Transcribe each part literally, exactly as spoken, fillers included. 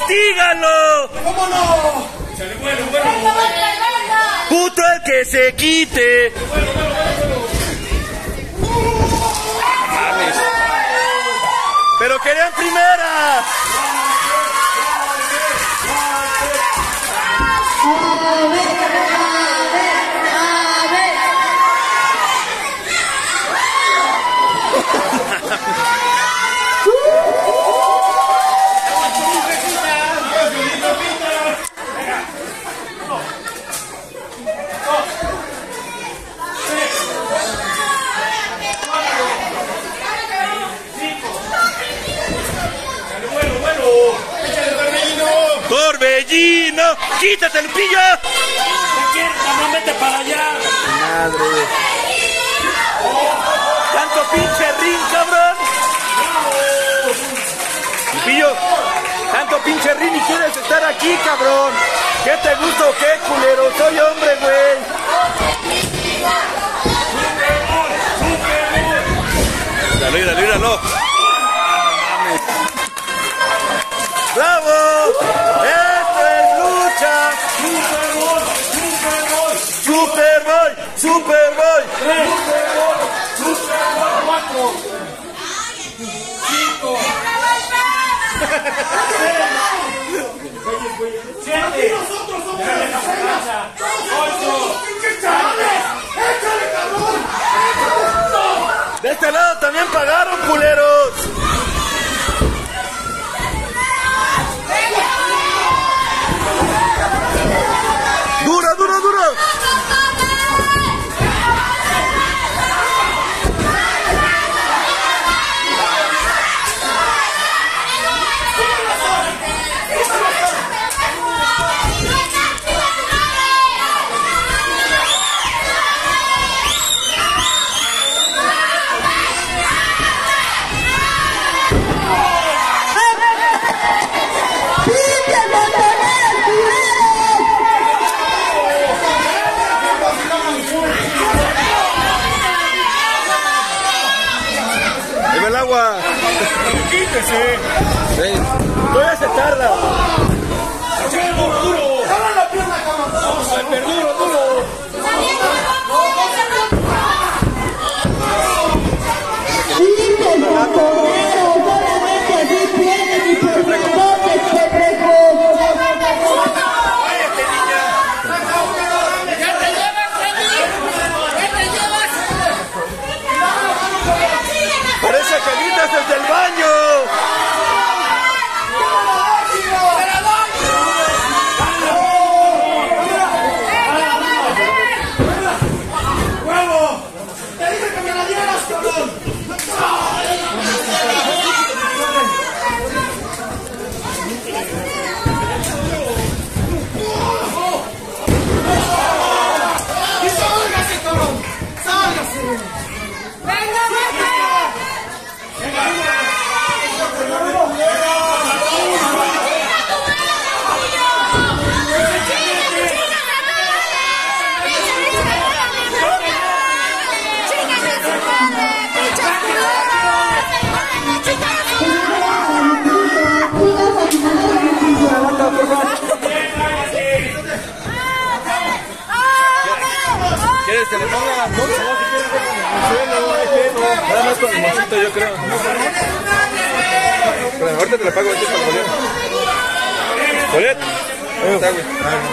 ¡Castígalo! ¿Cómo no? Bueno, bueno. ¡Puto el que se quite! Mames. ¡Pero querían primera! ¡Torbellino! ¡Quítate, Lupillo! No, vete para allá. Madre. ¡Tanto pinche ring, cabrón! Lupillo, tanto pinche ring y quieres estar aquí, cabrón. ¿Qué te gusta o qué, culero? Soy hombre, güey. Míralo, míralo, míralo. ¡Bravo! ¡Esto es lucha! Superboy, Superboy, ¡Superboy! ¡Superboy! tres, Superboy, Superboy, cuatro, cinco, siete, nosotros somos ocho, ¡Échale, cabrón! De este lado también pagaron, culeros. ¡Duro, duro, duro! ¡Dime el agua! quítese. Sí. Todavía se tarda. Duro, duro. ¡Jala la pierna, cabrón! Vamos a ver, duro, duro. Parece que gritas desde el baño. ¡Huevo! ¡Te dije que me la dieras, cabrón! ¡Y sálgase, cabrón! ¡Sálgase! ¿Quieres que le ponga las dos? Nada más con el mocito, yo creo. Pero ahorita te la pago, ahorita está el boleto. ¿Boleto? Ahí está, güey.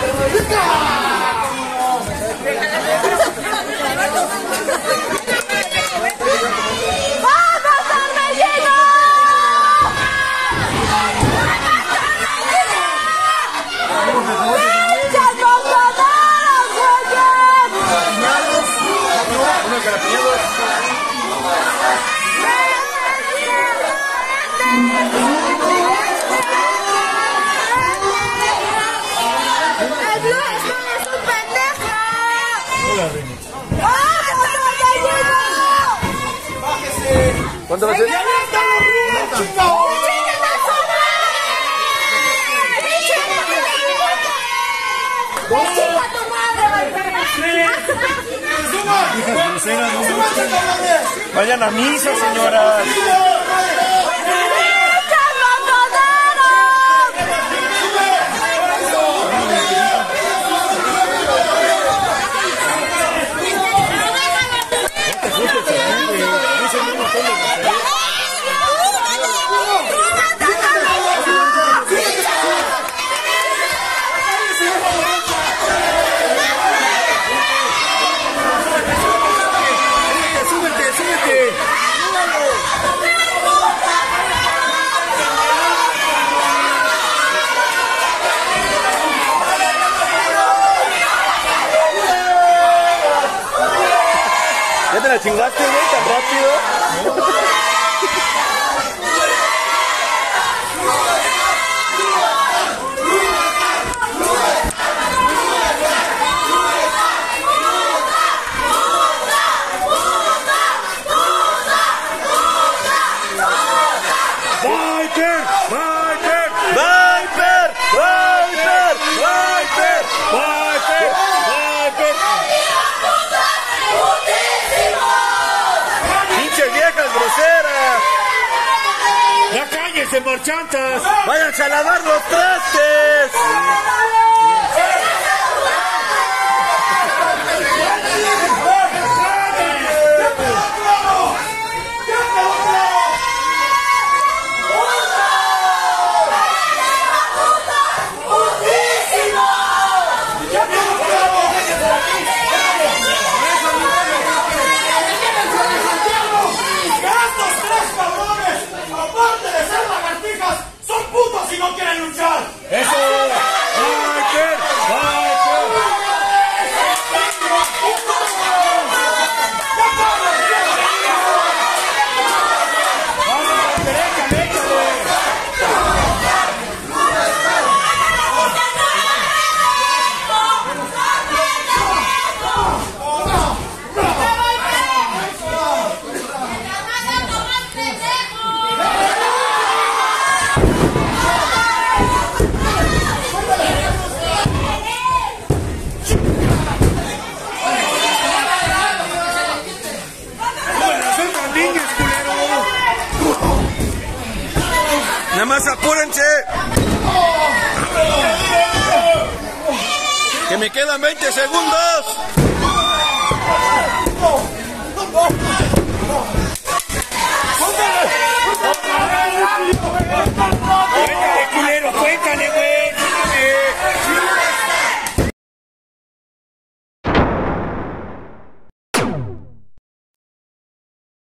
¿Cuánto va a ser? Vayan a misa, señoras. la chingaste, güey, tan rápido. Viper, Viper, ¡Viper! ¡Viper! ¡Viper! Viper, Viper. ¡Pinches viejas groseras! ¡Ya cállense, marchantas! ¡Váyanse a lavar los trastes! Si no quieren luchar, ¡Eso! ¡Viper! ¡Viper! ¡Vamos, derecha, déjale! ¡Nada más apúrense! ¡Que me quedan veinte segundos! ¡Cuéntale, culero! ¡Cuéntale, güey!